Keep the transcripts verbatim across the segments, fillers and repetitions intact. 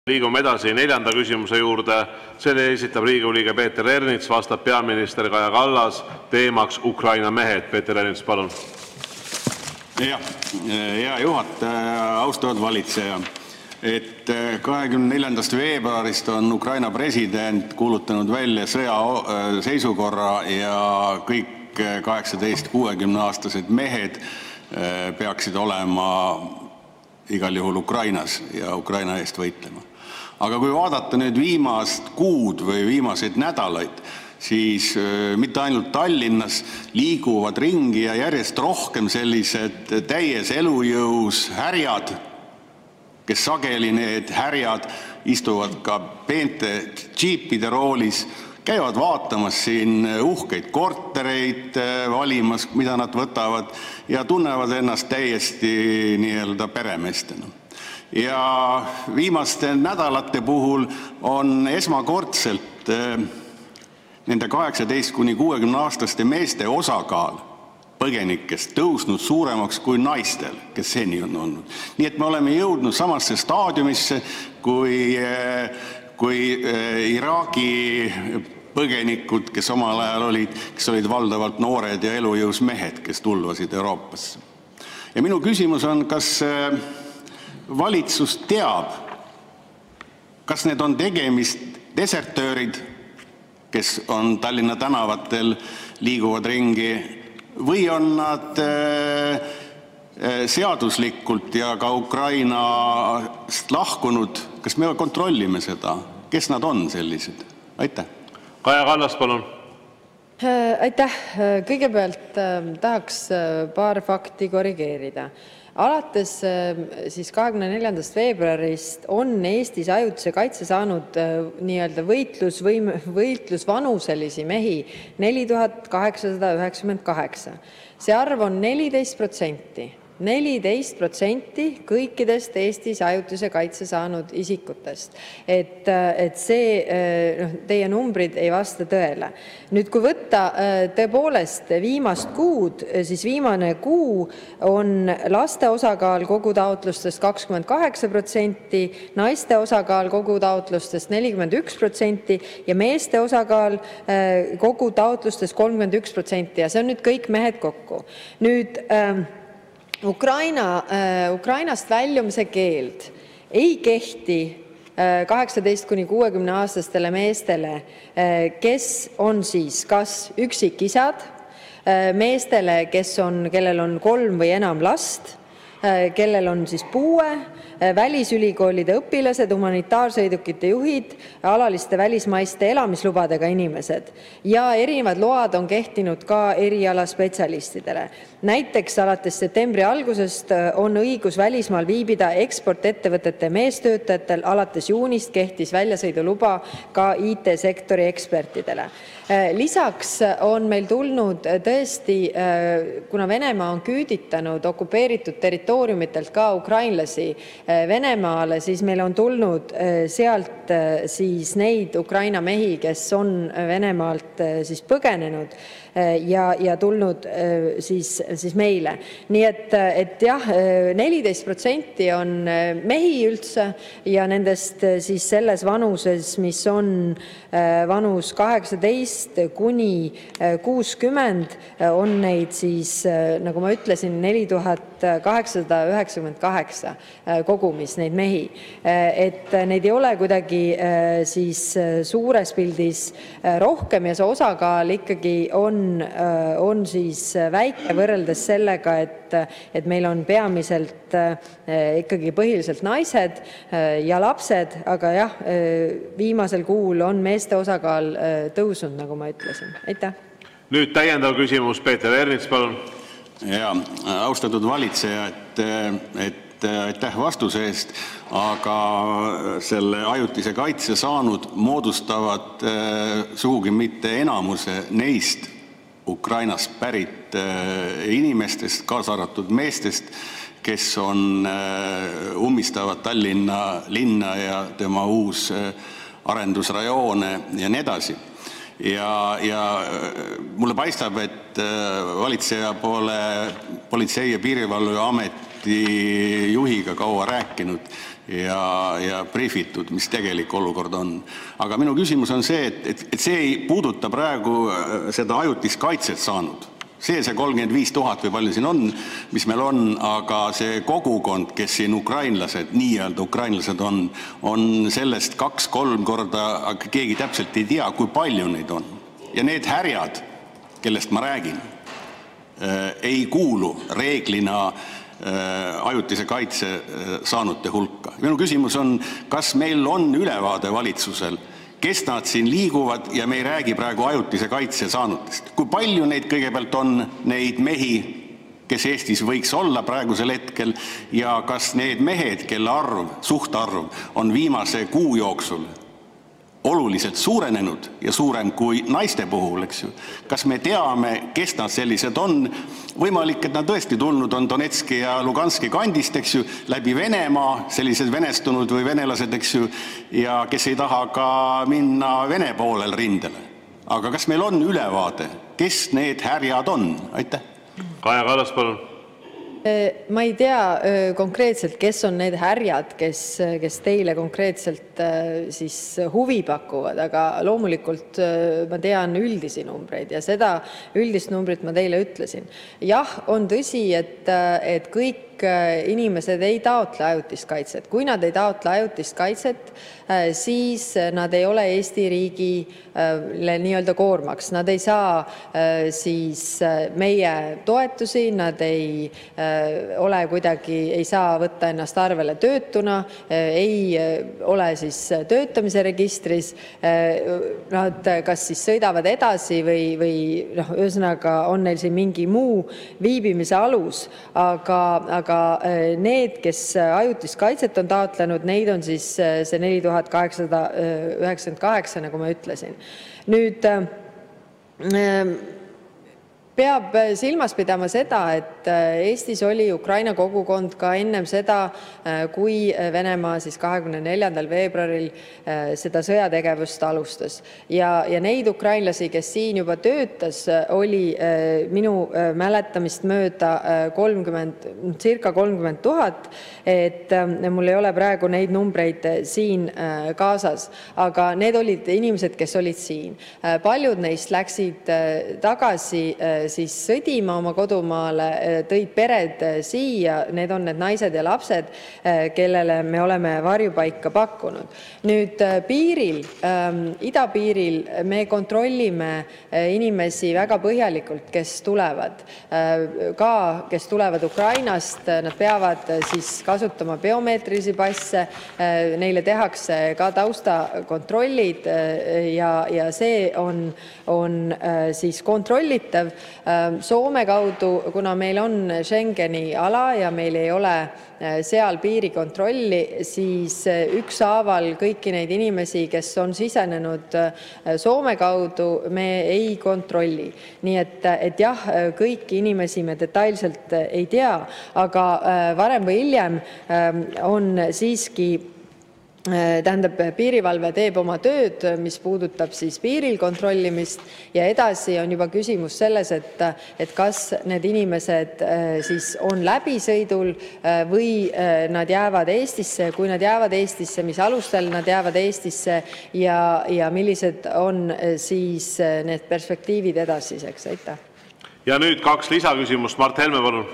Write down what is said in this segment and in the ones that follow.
Liigume edasi neljanda küsimuse juurde. Selle esitab Riigikogu liige Peeter Ernits, vastab peaminister Kaja Kallas, teemaks Ukraina mehed. Peeter Ernits, palun. Ja, hea juhataja, austatud valitseja. Et kahekümne neljandast veebruarist on Ukraina president kuulutanud välja sõja seisukorra ja kõik kaheksateist kuuekümne aastased mehed peaksid olema igal juhul Ukrainas ja Ukraina eest võitlema. Aga kui vaadata nüüd viimast kuud või viimaseid nädalaid, siis mitte ainult Tallinnas liiguvad ringi ja järjest rohkem sellised täies elujõus härjad, kes sageli need härjad istuvad ka peente džiipide roolis, käivad vaatamas siin uhkeid kortereid, valimas, mida nad võtavad ja tunnevad ennast täiesti nii-öelda peremeestena. Ja viimaste nädalate puhul on esmakordselt nende kaheksateist kuni kuuekümne aastaste meeste osakaal põgenikest tõusnud suuremaks kui naistel, kes seni on olnud. Nii et me oleme jõudnud samasse staadiumisse kui, kui Iraagi põgenikud, kes omal ajal olid, kes olid valdavalt noored ja elujõus mehed, kes tulvasid Euroopasse. Ja minu küsimus on, kas valitsus teab, kas need on tegemist desertöörid, kes on Tallinna tänavatel, liiguvad ringi, või on nad seaduslikult ja ka Ukrainast lahkunud? Kas me kontrollime seda? Kes nad on sellised? Aitäh. Kaja Kallas, palun. Aitäh. Kõigepealt tahaks paar fakti korrigeerida. Alates siis kahekümne neljandast veebruarist on Eestis ajutise kaitse saanud nii-öelda võitlus või võitlusvanuselisi mehi neli tuhat kaheksasada üheksakümmend kaheksa. See arv on neliteist protsenti. neliteist protsenti kõikidest Eestis ajutise kaitse saanud isikutest. Et, et see, noh, teie numbrid ei vasta tõele. Nüüd, kui võtta tõepoolest viimast kuud, siis viimane kuu on laste osakaal kogu taotlustest kakskümmend kaheksa protsenti, naiste osakaal kogu taotlustest nelikümmend üks protsenti ja meeste osakaal kogu taotlustest kolmkümmend üks protsenti ja see on nüüd kõik mehed kokku. Nüüd, Ukraina, Ukrainast väljumise keeld ei kehti kaheksateist kuni kuuekümne aastastele meestele, kes on siis kas üksikisad, meestele, kes on, kellel on kolm või enam last, kellel on siis puue, välisülikoolide õpilased, humanitaarsõidukite juhid, alaliste välismaiste elamislubadega inimesed ja erinevad load on kehtinud ka erialaspetsialistidele. Näiteks alates septembri algusest on õigus välismaal viibida eksportettevõtete meestöötajatel, alates juunist kehtis väljasõiduluba ka I T-sektori ekspertidele. Lisaks on meil tulnud tõesti, kuna Venemaa on küüditanud okupeeritud territooriumitelt ka ukrainlasi Venemaale, siis meil on tulnud sealt siis neid Ukraina mehi, kes on Venemaalt siis põgenenud ja, ja tulnud siis, siis meile. Nii et, et jah, neliteist protsenti on mehi üldse ja nendest siis selles vanuses, mis on vanus kaheksateist kuni kuuskümmend, on neid siis, nagu ma ütlesin, neli tuhat kaheksasada üheksakümmend kaheksa kogumis neid mehi. Et neid ei ole kuidagi siis suures pildis rohkem ja see osakaal ikkagi on, on siis väike võrreldes sellega, et, et meil on peamiselt ikkagi põhiliselt naised ja lapsed, aga jah, viimasel kuul on meeste osakaal tõusnud, nagu ma ütlesin. Aitäh. Nüüd täiendav küsimus, Peeter Ernits, palun. Ja, austatud valitseja, et, et aitäh vastuse eest, aga selle ajutise kaitse saanud moodustavad sugugi mitte enamuse neist Ukrainast pärit inimestest, kaasa arvatud meestest, kes on ummistavad Tallinna linna ja tema uus arendusrajoone ja nii edasi. Ja, ja mulle paistab, et valitseja poole Politsei- ja Piirivalveamet Kaitseameti juhiga kaua rääkinud ja, ja briifitud, mis tegelik olukord on. Aga minu küsimus on see, et, et, et see ei puuduta praegu seda ajutist kaitset saanud. See, see kolmkümmend viis tuhat või palju siin on, mis meil on, aga see kogukond, kes siin ukrainlased, nii-öelda ukrainlased on, on sellest kaks-kolm korda, aga keegi täpselt ei tea, kui palju neid on. Ja need härjad, kellest ma räägin, ei kuulu reeglina ajutise kaitse saanute hulka. Minu küsimus on, kas meil on ülevaade valitsusel, kes nad siin liiguvad ja me ei räägi praegu ajutise kaitse saanutest. Kui palju neid kõigepealt on, neid mehi, kes Eestis võiks olla praegusel hetkel, ja kas need mehed, kelle arv, suhtarv on viimase kuu jooksul oluliselt suurenenud ja suurem kui naiste puhul, eks ju. Kas me teame, kes nad sellised on? Võimalik, et nad tõesti tulnud on Donetski ja Luganski kandist, eks ju, läbi Venemaa, sellised venestunud või venelased, eks ju, ja kes ei taha ka minna Vene poolel rindele. Aga kas meil on ülevaade, kes need härjad on? Aitäh. Kaja Kallas, palun. Ma ei tea konkreetselt, kes on need härjad, kes, kes teile konkreetselt siis huvi pakuvad, aga loomulikult ma tean üldisi numbreid ja seda üldist numbrit ma teile ütlesin. Jah, on tõsi, et, et kõik inimesed ei taotle ajutist kaitset. Kui nad ei taotle ajutist kaitset, siis nad ei ole Eesti riigile nii-öelda koormaks. Nad ei saa siis meie toetusi, nad ei ole kuidagi, ei saa võtta ennast arvele töötuna, ei ole siis töötamise registris. Nad kas siis sõidavad edasi või, või noh, ühesõnaga on neil siin mingi muu viibimise alus, aga, aga need, kes ajutist kaitset on taotlenud, neid on siis see neli tuhat kaheksasada üheksakümmend kaheksa, nagu ma ütlesin. Nüüd peab silmas pidama seda, et Eestis oli Ukraina kogukond ka ennem seda, kui Venemaa siis kahekümne neljandal veebruaril seda sõjategevust alustas. Ja, ja neid ukrainlasi, kes siin juba töötas, oli minu mäletamist mööda kolmkümmend, circa kolmkümmend tuhat, et mul ei ole praegu neid numbreid siin kaasas, aga need olid inimesed, kes olid siin. Paljud neist läksid tagasi siis sõdima oma kodumaale, tõid pered siia, need on need naised ja lapsed, kellele me oleme varjupaika pakkunud. Nüüd piiril, idapiiril me kontrollime inimesi väga põhjalikult, kes tulevad. Ka, kes tulevad Ukrainast, nad peavad siis kasutama biomeetrilisi passe, neile tehakse ka taustakontrollid ja, ja see on, on siis kontrollitav. Soome kaudu, kuna meil on Schengeni ala ja meil ei ole seal piirikontrolli, siis ükshaaval kõiki neid inimesi, kes on sisenenud Soome kaudu, me ei kontrolli. Nii et, et jah, kõiki inimesi me detailselt ei tea, aga varem või hiljem on siiski tähendab, piirivalve teeb oma tööd, mis puudutab siis piiril kontrollimist ja edasi on juba küsimus selles, et, et kas need inimesed siis on läbisõidul või nad jäävad Eestisse. Kui nad jäävad Eestisse, mis alustel nad jäävad Eestisse ja, ja millised on siis need perspektiivid edasiseks. Aitäh. Ja nüüd kaks lisaküsimust. Mart Helme, palun.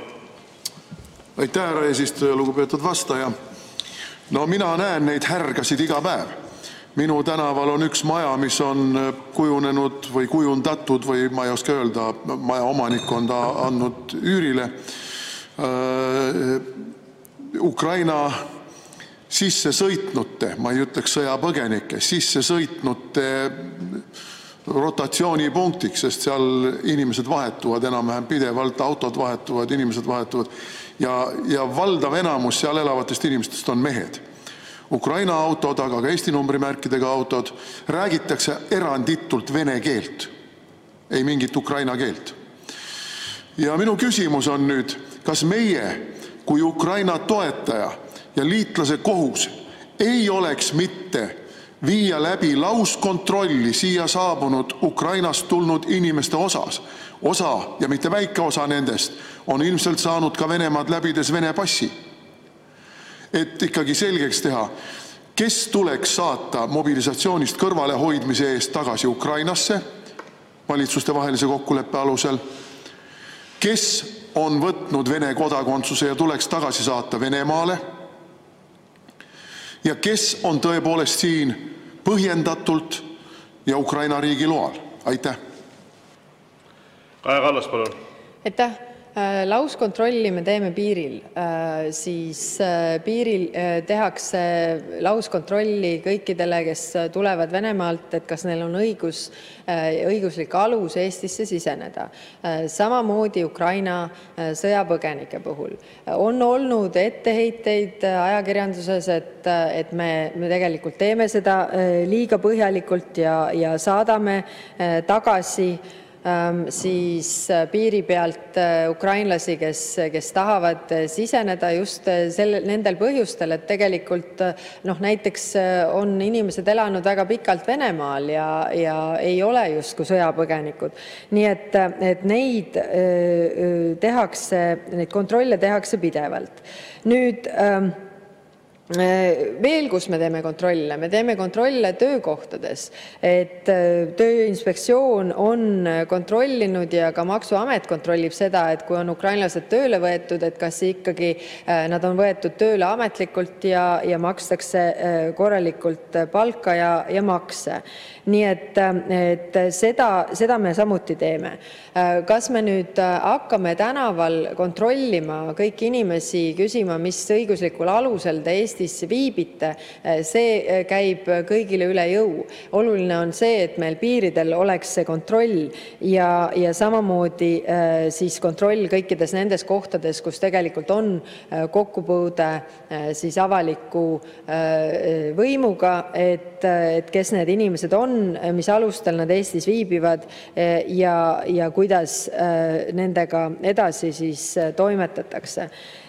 Aitäh, härra eesistuja, lugupeetud vastaja. No mina näen neid härgasid iga päev. Minu tänaval on üks maja, mis on kujunenud või kujundatud või ma ei oska öelda, maja omanik on ta andnud üürile. Ukraina sisse sõitnute, ma ei ütleks sõjapõgenike, sisse sõitnute rotatsioonipunktiks, sest seal inimesed vahetuvad enam-vähem pidevalt, autod vahetuvad, inimesed vahetuvad ja, ja valdav enamus seal elavatest inimestest on mehed. Ukraina autod, aga ka Eesti numbrimärkidega autod, räägitakse eranditult vene keelt, ei mingit ukraina keelt. Ja minu küsimus on nüüd, kas meie kui Ukraina toetaja ja liitlase kohus ei oleks mitte viia läbi lauskontrolli siia saabunud Ukrainast tulnud inimeste osas. Osa, ja mitte väike osa nendest, on ilmselt saanud ka Venemaad läbides Vene passi. Et ikkagi selgeks teha, kes tuleks saata mobilisatsioonist kõrvalehoidmise eest tagasi Ukrainasse valitsuste vahelise kokkuleppe alusel, kes on võtnud Vene kodakondsuse ja tuleks tagasi saata Venemaale ja kes on tõepoolest siin põhjendatult ja Ukraina riigi loal. Aitäh! Kaja Kallas, palun! Aitäh! Lauskontrolli me teeme piiril. Siis piiril tehakse lauskontrolli kõikidele, kes tulevad Venemaalt, et kas neil on õigus, õiguslik alus Eestisse siseneda. Samamoodi Ukraina sõjapõgenike puhul. On olnud etteheiteid ajakirjanduses, et, et me, me tegelikult teeme seda liiga põhjalikult ja, ja saadame tagasi siis piiri pealt ukrainlasi, kes, kes tahavad siseneda just selle, nendel põhjustel, et tegelikult noh, näiteks on inimesed elanud väga pikalt Venemaal ja, ja ei ole justkui sõjapõgenikud. Nii et, et neid tehakse, neid kontrolle tehakse pidevalt. Nüüd veel, kus me teeme kontrolle, me teeme kontrolle töökohtades, et Tööinspektsioon on kontrollinud ja ka Maksuamet kontrollib seda, et kui on ukrainlased tööle võetud, et kas ikkagi nad on võetud tööle ametlikult ja, ja makstakse korralikult palka ja, ja makse. Nii et, et seda, seda me samuti teeme. Kas me nüüd hakkame tänaval kontrollima kõiki inimesi, küsima, mis õiguslikul alusel te Eestis viibite, see käib kõigile üle jõu. Oluline on see, et meil piiridel oleks see kontroll ja, ja samamoodi siis kontroll kõikides nendes kohtades, kus tegelikult on kokkupuude siis avaliku võimuga, et, et kes need inimesed on, mis alustel nad Eestis viibivad ja, ja kuidas nendega edasi siis toimetatakse.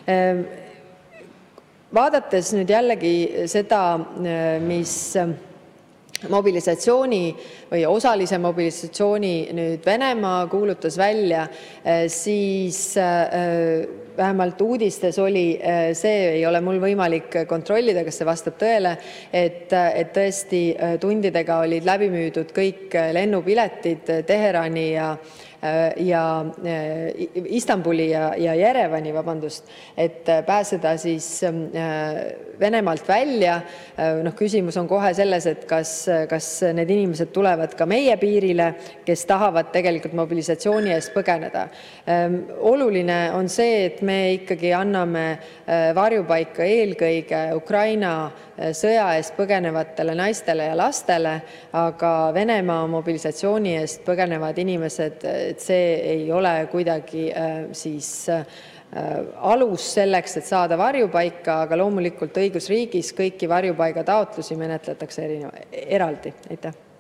Vaadates nüüd jällegi seda, mis mobilisatsiooni või osalise mobilisatsiooni nüüd Venemaa kuulutas välja, siis vähemalt uudistes oli, see ei ole mul võimalik kontrollida, kas see vastab tõele, et, et tõesti tundidega olid läbi müüdud kõik lennupiletid Teherani ja ja Istanbuli ja, ja Jerevani, vabandust, et pääseda siis Venemaalt välja. Noh, küsimus on kohe selles, et kas, kas need inimesed tulevad ka meie piirile, kes tahavad tegelikult mobilisatsiooni eest põgeneda. Oluline on see, et me ikkagi anname varjupaika eelkõige Ukraina sõja eest põgenevatele naistele ja lastele, aga Venemaa mobilisatsiooni eest põgenevad inimesed, et see ei ole kuidagi siis alus selleks, et saada varjupaika, aga loomulikult õigusriigis kõiki varjupaiga taotlusi menetletakse eraldi. Aitäh!